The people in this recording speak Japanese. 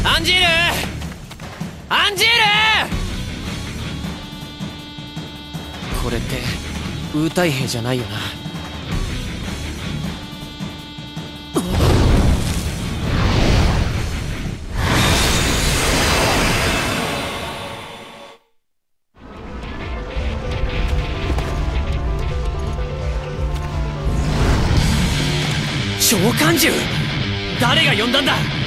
アンジール、アンジール。これってウータイ兵じゃないよな。召喚獣、誰が呼んだんだ。